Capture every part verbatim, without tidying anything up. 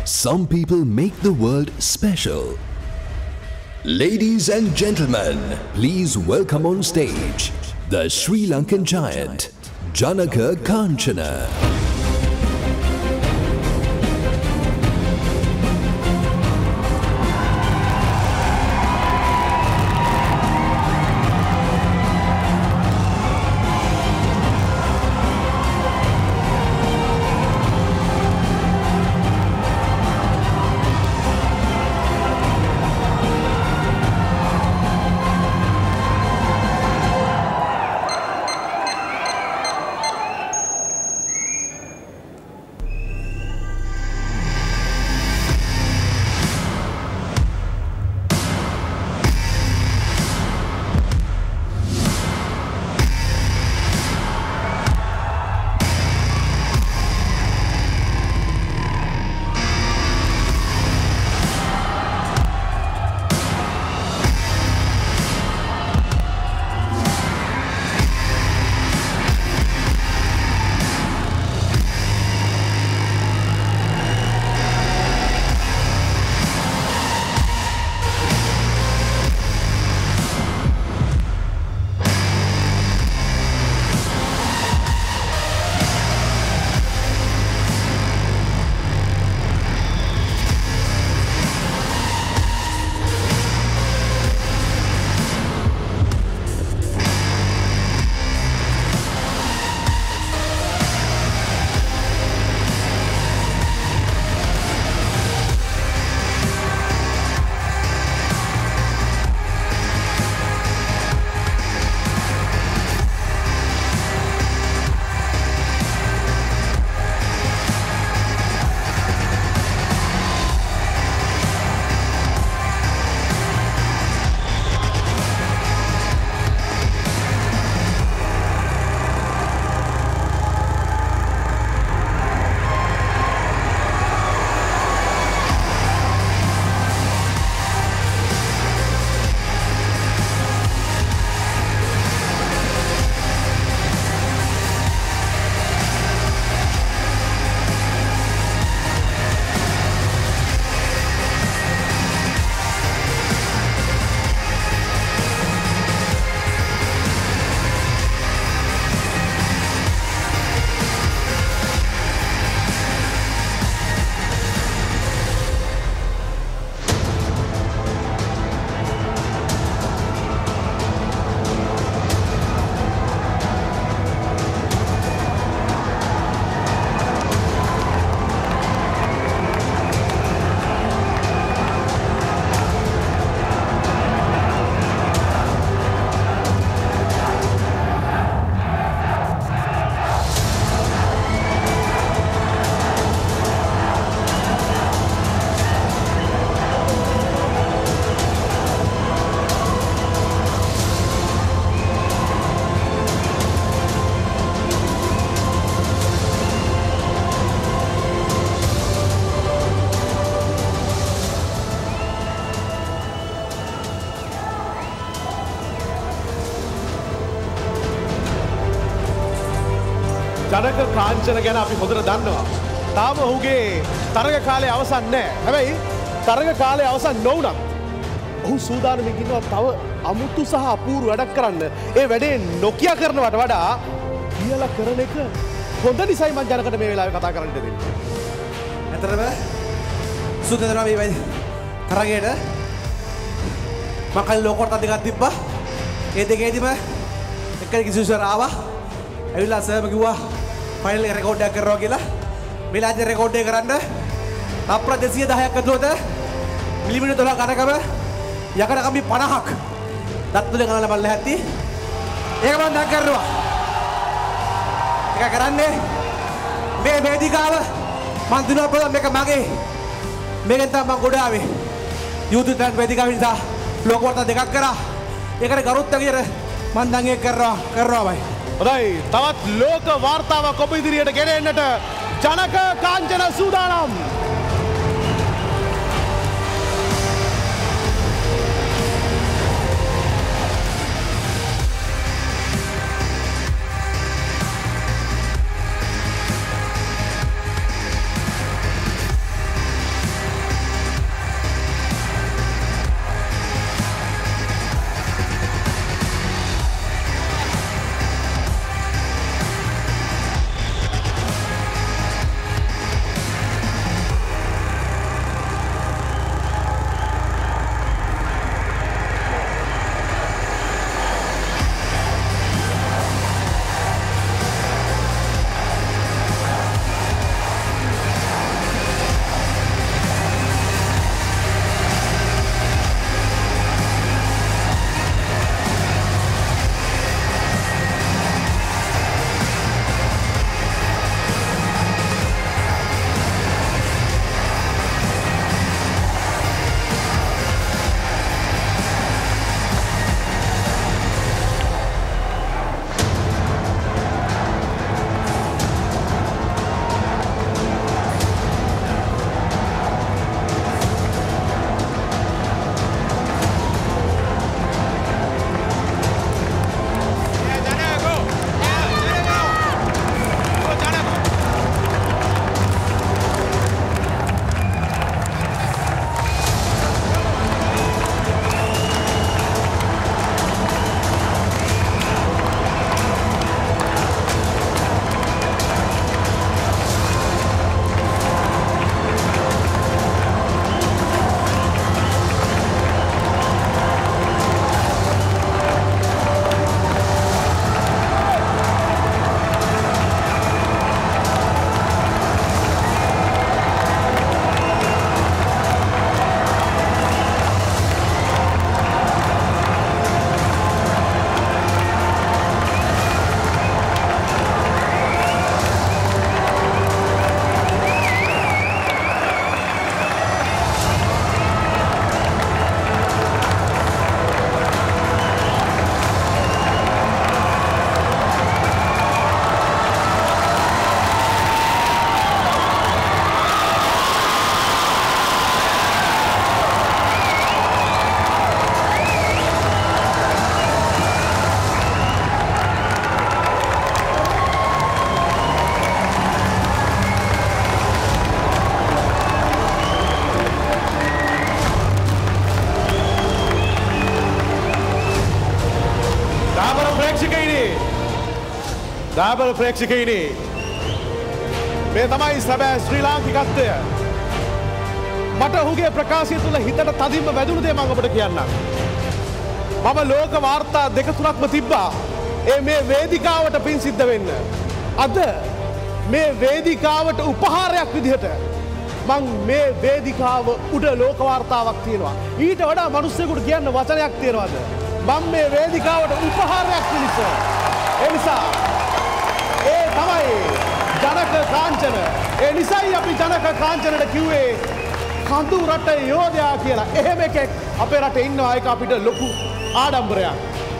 some people make the world special. Ladies and gentlemen, please welcome on stage the Sri Lankan giant, Janaka Kanchana. ජනක කාංචන ගැන අපි හොඳට දන්නවා. තාම ඔහුගේ තරග කාලය අවසන් නැහැ. හැබැයි තරග කාලය අවසන් නොවුනත් ඔහු සූදානමින් ඉන්නවා තව අමුතු සහ අපූර්ව වැඩක් කරන්න. ඒ වැඩේ නොකිය කරනවට වඩා කියලා කරන එක හොඳ නිසයි මම ජනකට මේ වෙලාවේ කතා කරන්න දෙන්නේ. ඇත්තටම සූදානම් මේ වෙයි තරගයට මම කලින් ලෝකෝට දෙකක් තිබ්බා. ඒ දෙකේදීම එක්කෙනෙක් කිසිසර ආවා. ඇවිල්ලා සර්ම කිව්වා ෆයිනල් එක රෙකෝඩ් එකක් කරනවා කියලා. මෙලාදී රෙකෝඩ් එක කරන්න අප්‍ර දෙසිය දහයක් ඇතුළත මිලිමීටර් දොළහක් අරකම යකඩ කම්බි පනහක් දත් තුලින් ගණනලා බලලා ඇති. ඒක මම දැන් කරනවා. ඒක කරන්නේ මේ වේදිකාව මන් දිනුවා බලන්න මේක මගේ. මේකෙන් තමයි මම ගොඩ ආවේ. YouTube ට්‍රැන්ඩ් වේදිකාව නිසා ලෝක වර්තා දෙකක් කරා. ඒකට ගරුත්ව විදියට මම දැන් ඒක කරනවා කරනවා බයි. හොඳයි තවත් ලෝක වාර්තාවක් ඔබ ඉදිරියට ගෙනෙන්නට ජනක කාංචන සූදානම්. දාබල ප්‍රේක්ෂකයිනි මේ තමයි සැබෑ ශ්‍රී ලාංකිකත්වය. මට ඔහුගේ ප්‍රකාශය තුළ හිතට තදින්ම වැදුණු දේ මම ඔබට කියන්නම්. මම ලෝක වාර්තා දෙක තුනක්ම තිබ්බා. ඒ මේ වේදිකාවට පින් සිද්ධ වෙන්න. අද මේ වේදිකාවට උපහාරයක් විදිහට මං මේ වේදිකාව උඩ ලෝක වාර්තාවක් තියෙනවා. ඊට වඩා මිනිස්සුෙකුට කියන්න වචනයක් තියෙනවද? මම මේ වේදිකාවට උපහාරයක් පිණිස. ඒ නිසා ඒ තමයි ජනක කාංචන. ඒ නිසායි අපි ජනක කාංචනට කිව්වේ කඳු රට යෝධයා කියලා. එහෙම එකෙක් අපේ රටේ ඉන්නවා. ඒක අපිට ලොකු ආඩම්බරයක්.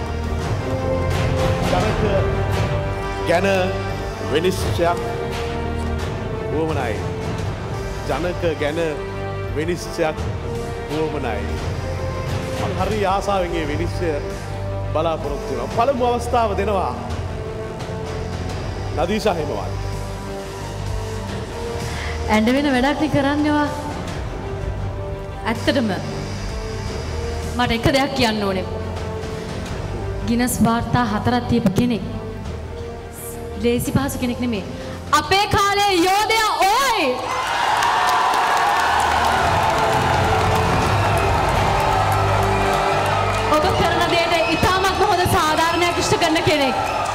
ජනක ගැන විනිශ්චයක් වුවමනයි. ජනක ගැන විනිශ්චයක් වුවමනයි. මම හරි ආසාවෙන් මේ විනිශ්චය බලාපොරොත්තු වෙනවා. පළමු අවස්ථාව දෙනවා නදීෂා හිමවත්. ඇඬ වෙන වැඩක් නේ කරන්නවා. ඇත්තටම මට එක දෙයක් කියන්න ඕනේ. ගිනස් වාර්තා හතරක් තියපු කෙනෙක්. ලේසි පහසු කෙනෙක් නෙමෙයි. අපේ කාලේ යෝධයා ඕයි. ඔබ කරන දෙයට ඉතාමත් හොඳ සාධාරණයක් ඉෂ්ට කරන කෙනෙක්.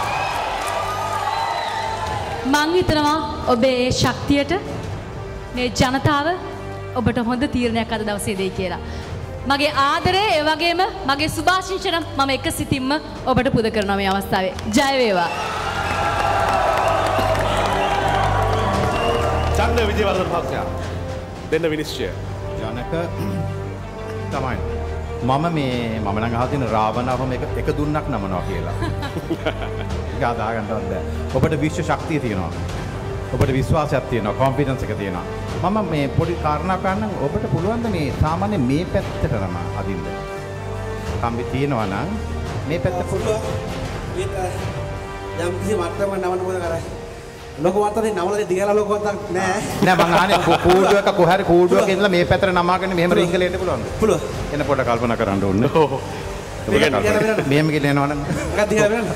මං හිතනවා ඔබේ ඒ ශක්තියට මේ ජනතාව ඔබට හොඳ තීරණයක් අද දවසේ දෙයි කියලා. මගේ ආදරය ඒ වගේම මගේ සුභාශිංසන මම එක සිතින්ම ඔබට පුද කරනවා මේ අවස්ථාවේ. ජය වේවා. චන්ද විජේවර්ධන මහත්මයා දෙන්න විනිශ්චය. ජනක තමයි. මම මේ මම නම් අහලා තියෙන රාවණවම එක එක දුන්නක් නමනවා කියලා. ඒක අදා ගන්නවත් බෑ. ඔබට විශ්ව ශක්තිය තියෙනවා. ඔබට විශ්වාසයක් තියෙනවා, කොන්ෆිඩන්ස් එක තියෙනවා. මම මේ පොඩි කාරණා ගන්නම් ඔබට පුළුවන් ද මේ සාමාන්‍ය මේ පැත්තට නම අදින්න. කම්බි තියෙනවා නම් මේ පැත්ත පුළුවන්. ඒක යම් කිසි මට්ටමක නවන්න මොකද කරන්නේ? ලොකු වත්තේ නවලදී දිගලා ලොකු වත්තක් නෑ. නෑ මං අහන්නේ කූඩුවක කොහරි කූඩුවක ඉඳලා මේ පැත්තට නමාගෙන මෙහෙම රිංගල එන්න පුළුවන්ද? පුළුවන්. එන්න පොඩ්ඩක් කල්පනා කරන්න ඕනේ. ඔව්. මෙහෙම ගිහලා යනවනම් මොකක්ද දිහා වෙනවද?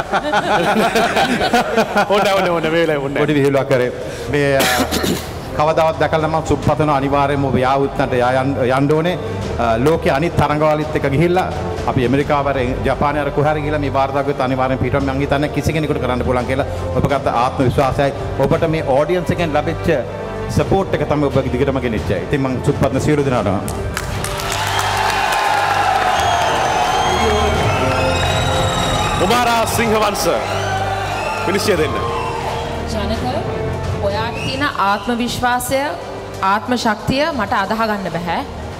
ඕන ඕන ඕන වේලයි ඕන. පොඩි විහිළුවක් කරේ. මේ කවදාවත් දැකලා මම සුප්පතන අනිවාර්යයෙන්ම ඔබ යාවුත්තන්ට යන්න ඕනේ. ලෝකයේ අනිත් තරඟවලිත් එක ගිහිල්ලා අපි ඇමරිකාව වර ජපානය වර කොහරි ගිහිල්ලා මේ වාර්තාවකත් අනිවාර්යෙන් පිටුම් මං හිතන්නේ කිසි කෙනෙකුට කරන්න පුළුවන් කියලා ඔබ ගත්ත ආත්ම විශ්වාසයයි ඔබට මේ ඔඩියන්ස් එකෙන් ලැබිච්ච සපෝට් එක තමයි ඔබ දිගටම ගෙනිච්චයි. ඉතින් මං සුප්පතන සියලු දෙනාටම කුමාරා සිංහවංශ විනිශ්චය දෙන්න. ජනක ඔයාට තියෙන ආත්ම විශ්වාසය ආත්ම ශක්තිය මට අදහ ගන්න බෑ.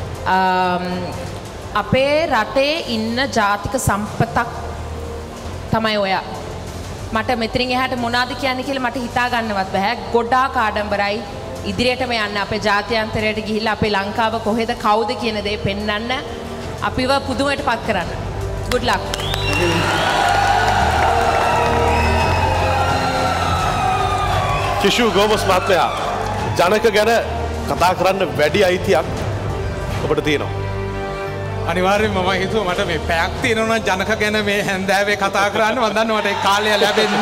අපේ රටේ ඉන්න ජාතික සම්පතක් තමයි ඔයා. මට මෙතනින් එහාට මොනවද කියන්නේ කියලා මට හිතා ගන්නවත් බෑ. ගොඩාක් ආඩම්බරයි ඉදිරියටම යන්න අපේ ජාත්‍යන්තරයට ගිහිල්ලා අපේ ලංකාව කොහෙද කවුද කියන දේ පෙන්වන්න අපිව පුදුමයට පත් කරන්න. good luck. කිෂු ගෝමස් මහත්මයා ජනක ගැන කතා කරන්න වැඩි අයිතියක් ඔබට තියෙනවා. අනිවාර්යෙන්ම මම හිතුවා මට මේ පැයක් තියෙනවා නම් ජනක ගැන මේ හැන්දෑවේ කතා කරන්න මම දන්නවා මට ඒ කාලය ලැබෙන්නේ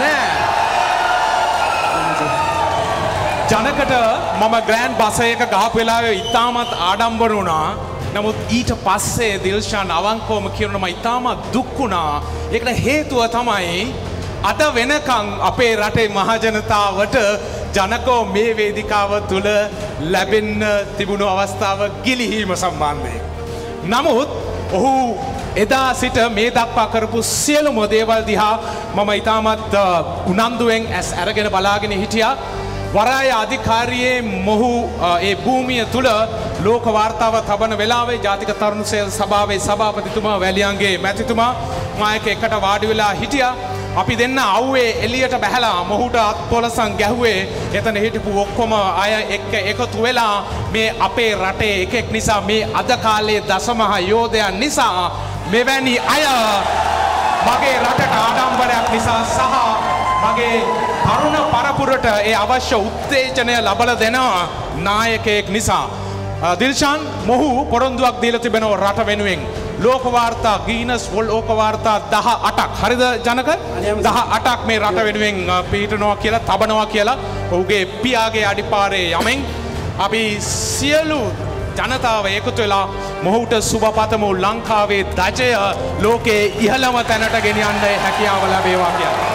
නැහැ. ජනකට මම ග්‍රෑන්ඩ් බස් එක ගහපු වෙලාවේ ඉතාමත් ආඩම්බර වුණා. නමුත් ඊට පස්සේ දිල්ෂාන් අවංකවම කියනවා මම ඉතාමත් දුක් වුණා. ඒකට හේතුව තමයි අද වෙනකන් අපේ රටේ මහජනතාවට ජනකෝ මේ වේදිකාව තුළ ලැබෙන්න තිබුණු අවස්ථාව ගිලිහීම සම්බන්ධයෙන්. නමුත් ඔහු එදා සිට මේ දක්වා කරපු සියලුම දේවල් දිහා මම ඉතාමත් උනන්දුවෙන් ඇස් අරගෙන බලාගෙන හිටියා. වරාය අධිකාරියේ මොහු ඒ භූමිය තුළ ලෝක වාර්තාව තබන වෙලාවේ ජාතික තරුණ සේල් සභාවේ සභාපතිතුමා වැලියන්ගේ මැතිතුමා මායක එකට වාඩි වෙලා හිටියා. අපි දෙන්න අව්වේ එළියට බැහැලා මොහුට අත්පොලසන් ගැහුවේ එතන හිටපු ඔක්කොම අය එක්ක එකතු වෙලා මේ අපේ රටේ එකෙක් නිසා මේ අද කාලේ දසමහ යෝධයන් නිසා මෙවැනි අය මගේ රටට ආඩම්බරයක් නිසා සහ මගේ තරුණ පරපුරට ඒ අවශ්‍ය උත්තේජනය ලබලා දෙන නායකයෙක් නිසා දිල්ෂාන් මොහු පොරොන්දුවක් දීලා තිබෙනවා රට වෙනුවෙන් ලෝක වාර්තා ගීනස් ලෝක වාර්තා දහ අටක් හරිද ජනක දහ අටක් මේ රට වෙනුවෙන් පිහිටනවා කියලා තබනවා කියලා ඔහුගේ පියාගේ අඩිපාරේ යමින් අපි සියලු ජනතාව එකතු වෙලා මොහුට සුබ පතමු ලංකාවේ දජය ලෝකයේ ඉහළම තැනට ගෙනියන්න හැකියාව ලැබේවා කියලා.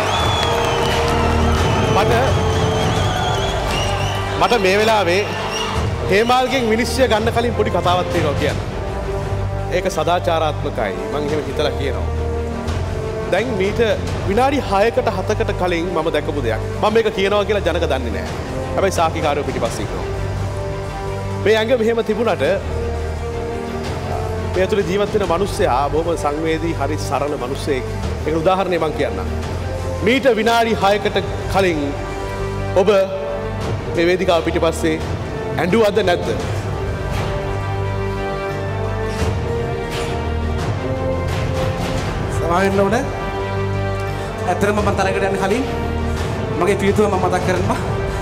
මට මට මේ වෙලාවේ හේමාල්ගෙන් විනිශ්චය ගන්න කලින් පොඩි කතාවක් තියෙනවා කියන්න. ඒක සදාචාරාත්මකයි. මම එහෙම හිතලා කියනවා. දැන් මීට විනාඩි හයකට හතකට කලින් මම දැකපු දෙයක්. මම මේක කියනවා කියලා ජනක දන්නේ නැහැ. හැබැයි සාකිකාරයෝ පිටිපස්සේ ඉන්නවා. මේ ඇඟ මෙහෙම තිබුණට මේ ඇතුලේ ජීවත් වෙන මිනිස්සයා බොහොම සංවේදී හරි සරල මිනිස්සෙක්. ඒක උදාහරණයක් මම කියන්නම්. මීට විනාඩි හයකට කලින් ඔබ මේ වේදිකාව පිටිපස්සේ ඇඬුවද නැද්ද? සමාවෙන්න ඕනේ. ඇත්තටම මම තරකට යන්න කලින් මගේ පියතුම මම මතක් කරනවා.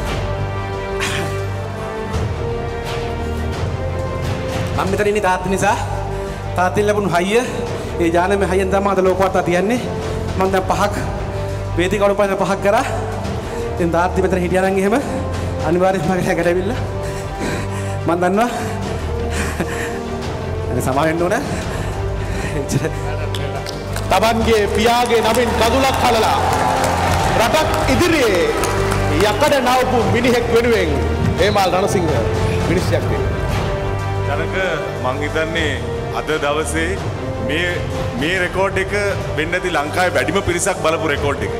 මම මෙතන ඉන්නේ තාත්තා නිසා. තාත්තෙන් ලැබුණු හයිය ඒ ඥානමය හයියෙන් තමයි අද ලෝකවත්තා තියන්නේ. මම දැන් පහක් වේදිකාවට පයින් පහක් කරා. ඉතින් තාත්තා මෙතන හිටියා නම් එහෙම අනිවාර්යයෙන්ම මගේ හැකට ඇවිල්ලා මම දන්නවා අනේ සමාවෙන්න ඕනේ. තමන්ගේ පියාගේ නමින් කඳුලක් හලලා රටක් ඉදිරියේ යකඩ නවපු මිනිහෙක් වෙනුවෙන් හේමාල් රණසිංහ මිනිස්සයක් දෙන්න. ජනක මං හිතන්නේ අද දවසේ මේ මේ රෙකෝඩ් එක වෙන්න ඇති ලංකාවේ වැඩිම පිරිසක් බලපු රෙකෝඩ් එක.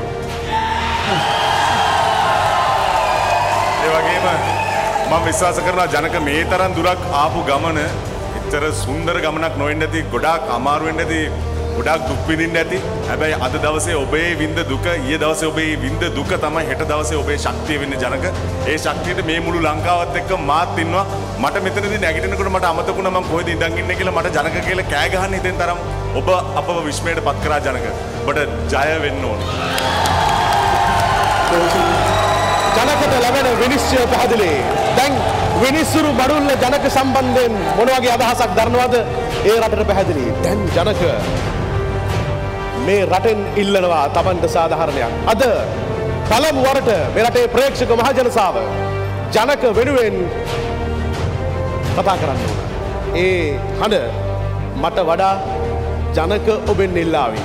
ඒ වගේම මම විශ්වාස කරනවා ජනක මේ තරම් දුරක් ආපු ගමන එච්චර සුන්දර ගමනක් නොවෙන්න ඇති, ගොඩාක් අමාරු වෙන්න ඇති, ගොඩාක් දුක් විඳින්න ඇති. හැබැයි අද දවසේ ඔබේ විඳ දුක, ඊයේ දවසේ ඔබේ විඳ දුක තමයි හෙට දවසේ ඔබේ ශක්තිය වෙන්නේ ජනක. ඒ ශක්තියට මේ මුළු ලංකාවත් එක්ක මාත් ඉන්නවා. මට මෙතනදී නැගිටිනකොට මට අමතක වුණා මම කොහෙද ඉඳන් ඉන්නේ කියලා. මට ජනක කියලා කෑ ගහන්න හිතෙන් තරම් ඔබ අපව විශ්මයට පත් කරා ජනක. ඔබට ජය වෙන්න ඕන. ජනකට ලැබෙන විනිශ්චය පැහැදිලි. දැන් විනිසුරු බඩුල්ල ජනක සම්බන්ධයෙන් මොන වගේ අදහසක් දරනවද? ඒ රටට පැහැදිලි. දැන් ජනක මේ රටෙන් ඉල්ලනවා තමන්ට සාධාරණයක්. අද පළමු වරට මේ රටේ ප්‍රේක්ෂක මහජනතාව ජනක වෙනුවෙන් කතා කරන්න ඕන. ඒ හඬ මට වඩා ජනක ඔබෙන් ඉල්ලාවි.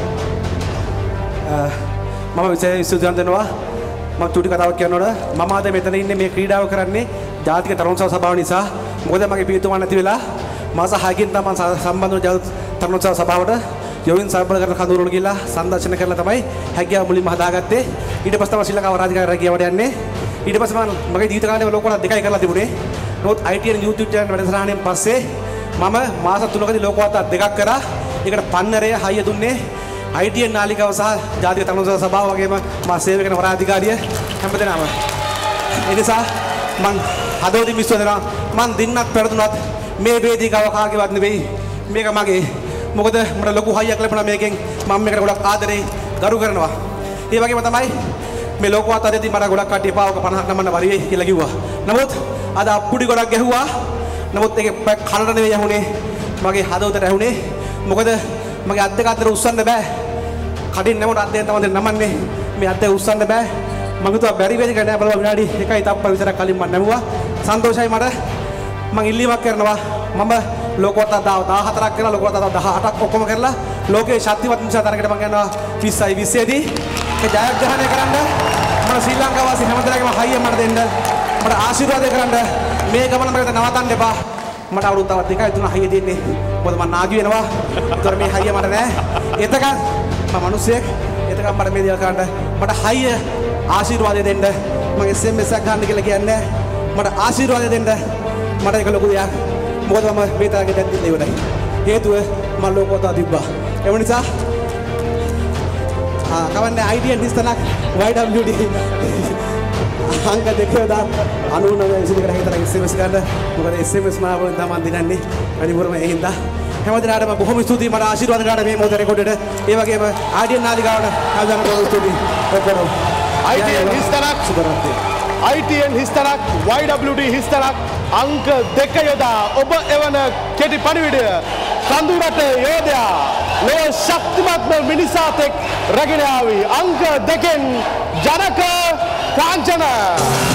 මම විශේෂ ස්තුතිවන්ත වෙනවා. මම චූටි කතාවක් කියන්න ඕන. මම අද මෙතන ඉන්නේ මේ ක්‍රීඩාව කරන්නේ ජාතික තරුණ සභාව නිසා. මොකද මගේ පියතුමා නැති වෙලා මාස හයකින් තමයි සම්බන්ධ වුණ තරුණ සභාවට යෝවින් සම්බන්ධ කරලා කඳවුරට ගිහලා සංදර්ශන කරලා තමයි හැකියාව මුලින්ම හදාගත්තේ. ඊට පස්සේ තමයි ශ්‍රී ලංකාව රාජකාරී රැකියාවට යන්නේ. ඊට පස්සේ මම මගේ ජීවිත කාලේ ලෝකවල දෙකයි කරලා තිබුණේ. නමුත් I T and YouTube channel වැඩසටහනෙන් පස්සේ මම මාස තුනකදී ලෝකවත්තා දෙකක් කරා. ඒකට පන්නරය හයිය දුන්නේ I T and නාලිකාව සහ ජාතික තරුණ සභාව වගේම මා සේවක කරන වරාධිකාරිය හැමදෙනාම. ඒ නිසා මම හදවතින් විශ්වාස කරනවා මම දින්නක් පෙරදුනත් මේ වේදිකාව කාගේවත් නෙවෙයි. මේක මගේ. මොකද මට ලොකු හයියක් ලැබුණා මේකෙන්. මම මේකට ගොඩක් ආදරේ ගරු කරනවා. ඒ වගේම තමයි මේ ලෝකවත් අධ්‍යයනදී මට ගොඩක් කට්ටිය පාවක පනහක් නමන්න වරිවේ කියලා කිව්වා. නමුත් අද අප්පුඩි ගොඩක් ගැහුවා. නමුත් ඒක කනට නෙවෙයි ඇහුනේ. මගේ හදවතට ඇහුනේ. මොකද මගේ අත් දෙක අතර උස්සන්න බෑ. කඩින් නැමුණ අත් දෙකෙන් තමයි නමන්නේ. මේ අත් දෙක උස්සන්න බෑ. මම හිතුවා බැරි වේද කියලා බලව විනාඩි එකයි තප්පර විතර කලින් මම නැමුවා. සන්තෝෂයි මට. මම ඉල්ලීමක් කරනවා. මම ලෝකවත්තා දහහතරක් කරලා ලෝකවත්තා දහඅටක් ඔක්කොම කරලා ලෝකේ ශක්තිවත් නිසා තරකට මම යනවා විස්සයි විස්සයි දී ඒ ජයග්‍රහණය කරන්න මම ශ්‍රී ලංකාව වාසී හැමදෙනාගේම හයිය මට දෙන්න මට ආශිර්වාද කරන්න මේ ගමන මට නවත්තන්න එපා මට අවුරුදු තවත් දෙකයි තුන හයිය දෙන්නේ මොකද මම නාගි වෙනවා ඒතර මේ හයිය මට නෑ එතකන් මම මිනිස්සෙක් එතකන් මට මේ දේවල් කරන්න මට හයිය ආශිර්වාද දෙන්න මම S M S එකක් ගන්න කියලා කියන්නේ මට ආශිර්වාද දෙන්න මට ඒක ලොකු දෙයක් මොකද මම මේ තරගේ දැන් දින්නේ ඉවරයි හේතුව මම ලෝකවත්තා තිබ්බා ඒ නිසා ආ කවන්නේ I T and හිස්තනක් Y W T අංක දෙකේ දා අනූනව ඉසිලකට හිතලා S M S ගන්න මොකද S M S මාවෙන් තමයි දිනන්නේ වැඩිපුරම ඒ හින්දා හැමදෙනාටම බොහොම ස්තුතියි මට ආශිර්වාද ගන්න මේ මොහොත රෙකෝඩෙට ඒ වගේම I T and නාලිකාවට ආදරව බොහොම ස්තුතියි ඔක්කොම I T and හිස්තනක් සුබරත්නි I T and හිස්තනක් Y W T හිස්තනක් අංක දෙක යොදා ඔබ එවන කෙටි පණිවිඩය කඳුරට යෝධයා ලොව ශක්තිමත්ම මිනිසාතෙක් රැගෙන ආවි අංක දෙකෙන් ජනක කාංචන